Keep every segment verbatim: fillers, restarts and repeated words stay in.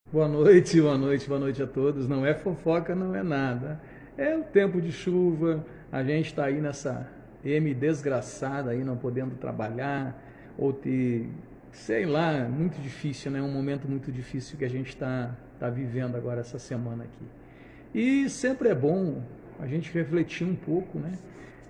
Boa noite, boa noite, boa noite a todos. Não é fofoca, não é nada. É o tempo de chuva, a gente está aí nessa M desgraçada aí, não podendo trabalhar, ou ter, sei lá, muito difícil, né? Um momento muito difícil que a gente está tá vivendo agora essa semana aqui. E sempre é bom a gente refletir um pouco, né?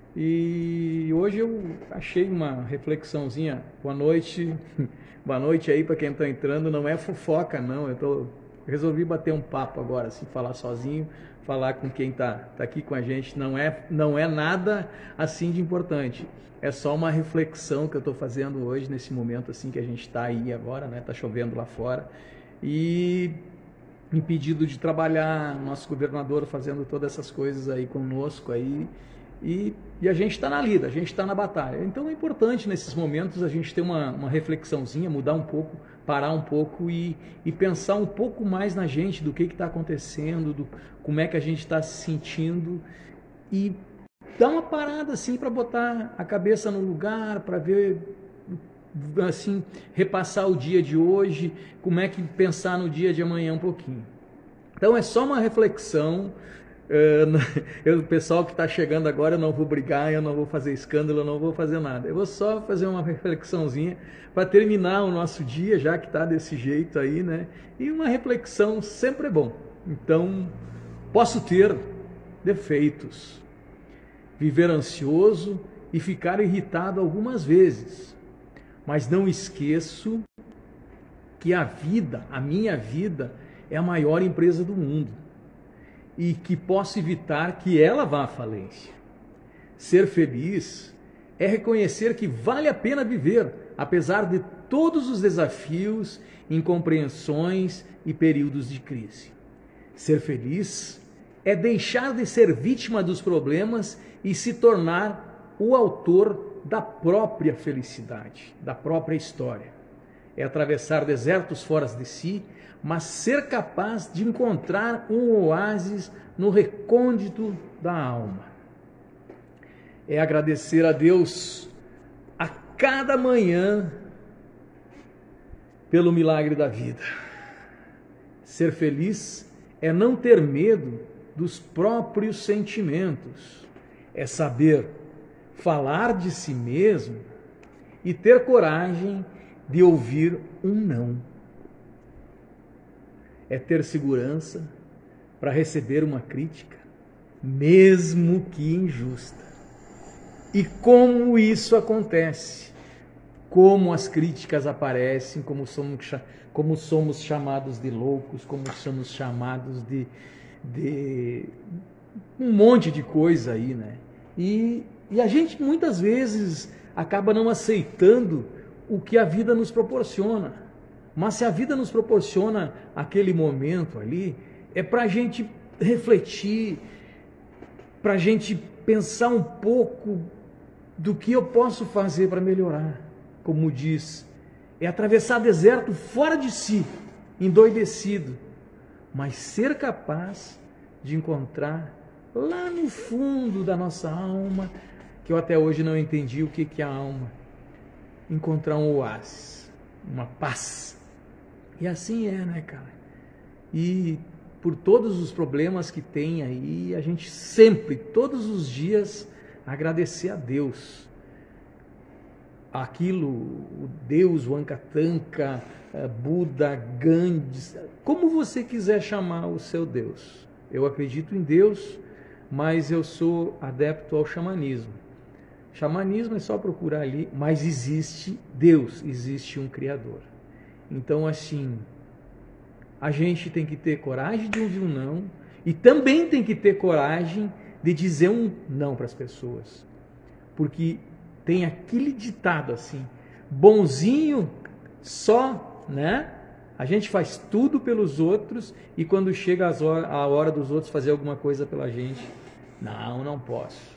E hoje eu achei uma reflexãozinha. Boa noite, boa noite aí para quem está entrando. Não é fofoca, não. Eu tô, resolvi bater um papo agora, assim, falar sozinho, falar com quem está tá aqui com a gente. Não é, não é nada assim de importante. É só uma reflexão que eu estou fazendo hoje, nesse momento assim que a gente está aí agora, né? Tá chovendo lá fora. E impedido de trabalhar, nosso governador fazendo todas essas coisas aí conosco aí. E, e a gente está na lida, a gente está na batalha. Então é importante nesses momentos a gente ter uma, uma reflexãozinha, mudar um pouco, parar um pouco e, e pensar um pouco mais na gente, do que está acontecendo, do, como é que a gente está se sentindo e dar uma parada assim para botar a cabeça no lugar, para ver, assim, repassar o dia de hoje, como é que pensar no dia de amanhã um pouquinho. Então é só uma reflexão. Uh, eu, o pessoal que está chegando agora, eu não vou brigar, eu não vou fazer escândalo, eu não vou fazer nada. Eu vou só fazer uma reflexãozinha para terminar o nosso dia, já que está desse jeito aí, né? E uma reflexão sempre é bom. Então, posso ter defeitos, viver ansioso e ficar irritado algumas vezes, mas não esqueço que a vida, a minha vida, é a maior empresa do mundo. E que posso evitar que ela vá à falência. Ser feliz é reconhecer que vale a pena viver, apesar de todos os desafios, incompreensões e períodos de crise. Ser feliz é deixar de ser vítima dos problemas e se tornar o autor da própria felicidade, da própria história. É atravessar desertos fora de si, mas ser capaz de encontrar um oásis no recôndito da alma. É agradecer a Deus a cada manhã pelo milagre da vida. Ser feliz é não ter medo dos próprios sentimentos, é saber falar de si mesmo e ter coragem de ouvir um não. É ter segurança para receber uma crítica, mesmo que injusta. E como isso acontece? Como as críticas aparecem, como somos, como somos chamados de loucos, como somos chamados de, de um monte de coisa aí, né? E, e a gente muitas vezes acaba não aceitando o que a vida nos proporciona. Mas se a vida nos proporciona aquele momento ali, é para a gente refletir, para a gente pensar um pouco do que eu posso fazer para melhorar. Como diz, é atravessar deserto fora de si, endoidecido, mas ser capaz de encontrar lá no fundo da nossa alma, que eu até hoje não entendi o que, que é a alma, encontrar um oásis, uma paz. E assim é, né, cara? E por todos os problemas que tem aí, a gente sempre, todos os dias, agradecer a Deus. Aquilo, o Deus, o Ankatanka, Buda, Gandhi, como você quiser chamar o seu Deus. Eu acredito em Deus, mas eu sou adepto ao xamanismo. Xamanismo é só procurar ali, mas existe Deus, existe um Criador. Então, assim, a gente tem que ter coragem de ouvir um não e também tem que ter coragem de dizer um não para as pessoas. Porque tem aquele ditado assim, bonzinho só, né? A gente faz tudo pelos outros e quando chega a hora dos outros fazer alguma coisa pela gente, não, não posso.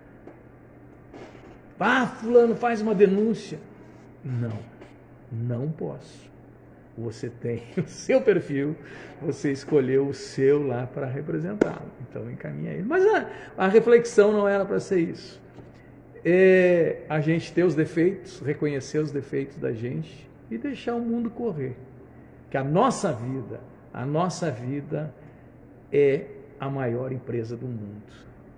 Ah, fulano, faz uma denúncia. Não, não posso. Você tem o seu perfil, você escolheu o seu lá para representá-lo. Então encaminha ele. Mas a, a reflexão não era para ser isso. É a gente ter os defeitos, reconhecer os defeitos da gente e deixar o mundo correr. Que a nossa vida, A nossa vida é a maior empresa do mundo.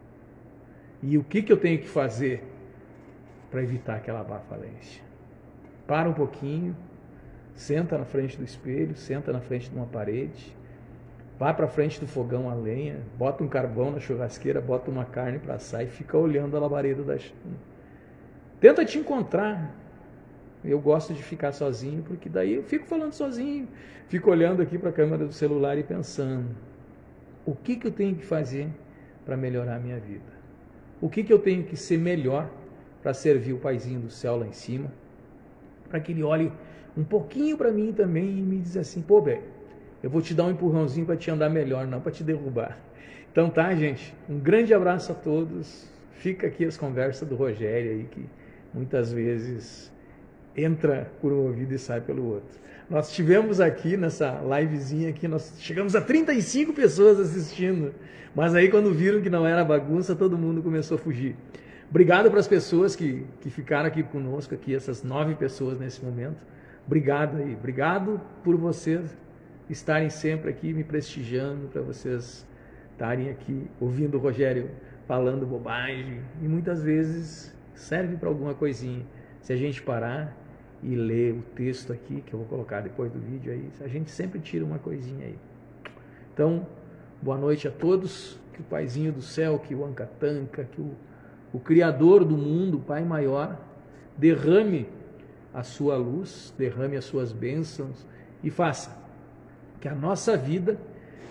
E o que, que eu tenho que fazer para evitar que ela vá à falência? Para um pouquinho, senta na frente do espelho, senta na frente de uma parede, vai para frente do fogão a lenha, bota um carvão na churrasqueira, bota uma carne para assar e fica olhando a labareda da chama. Tenta te encontrar. Eu gosto de ficar sozinho, porque daí eu fico falando sozinho, fico olhando aqui para a câmera do celular e pensando, o que, que eu tenho que fazer para melhorar a minha vida? O que, que eu tenho que ser melhor para servir o Paizinho do céu lá em cima? Para que ele olhe um pouquinho para mim também e me diz assim, pô, velho, eu vou te dar um empurrãozinho para te andar melhor, não para te derrubar. Então tá, gente, um grande abraço a todos. Fica aqui as conversas do Rogério aí, que muitas vezes entra por um ouvido e sai pelo outro. Nós tivemos aqui nessa livezinha aqui, nós chegamos a trinta e cinco pessoas assistindo, mas aí quando viram que não era bagunça, todo mundo começou a fugir. Obrigado para as pessoas que, que ficaram aqui conosco, aqui, essas nove pessoas nesse momento. Obrigado aí, obrigado por vocês estarem sempre aqui me prestigiando, para vocês estarem aqui ouvindo o Rogério falando bobagem, e muitas vezes serve para alguma coisinha. Se a gente parar e ler o texto aqui, que eu vou colocar depois do vídeo aí, a gente sempre tira uma coisinha aí. Então, boa noite a todos, que o Paizinho do céu, que o Ancatanca, que o, o Criador do mundo, o Pai Maior, derrame a sua luz, derrame as suas bênçãos e faça que a nossa vida,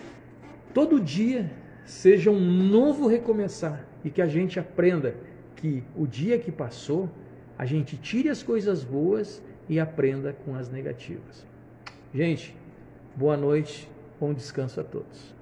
todo dia, seja um novo recomeçar e que a gente aprenda que o dia que passou, a gente tire as coisas boas e aprenda com as negativas. Gente, boa noite, bom descanso a todos.